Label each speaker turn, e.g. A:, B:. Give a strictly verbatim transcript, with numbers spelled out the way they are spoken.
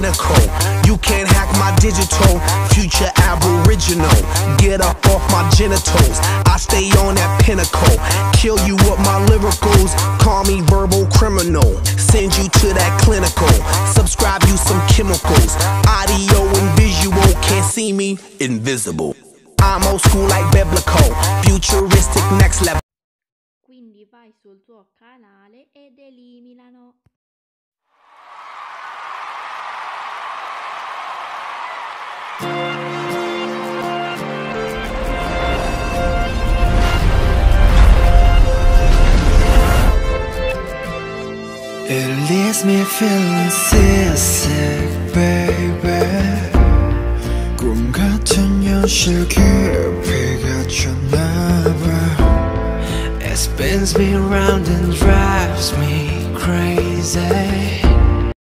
A: pinnacle. You can't hack my digital, future aboriginal. Get up off my genitals, I stay on that pinnacle. Kill you with my lyricals, call me verbal criminal. Send you to that clinical, subscribe you some chemicals. Audio and visual, can't see me, invisible. I'm old school like biblical, futuristic next level.
B: Quindi vai sul tuo canale ed eliminano.
C: It leaves me feeling seasick, baby. 꿈 같은 현실 깊이 갇혔나봐. It spins me round and drives me crazy.